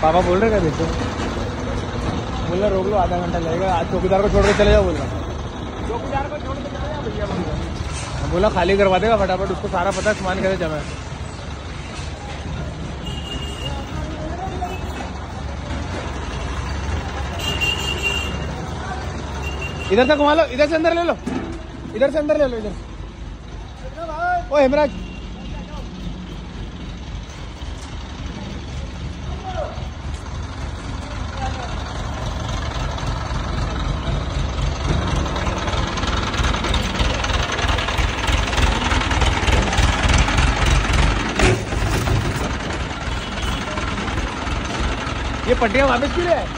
पापा बोल रहे क्या देखो, बोल रहे रोक लो, आधा घंटा लगेगा, आज चौकीदार को छोड़ के चले जाओ। बोला चौकीदार को छोड़ के चले जाओ भैया। बोला खाली करवा देगा फटाफट, उसको सारा पता है सामान कैसे जमा है। इधर से घुमा लो, इधर से अंदर ले लो, इधर से अंदर ले लो, इधर। ओ हेमराज, ये पट्टियां वापस क्यों ले आए?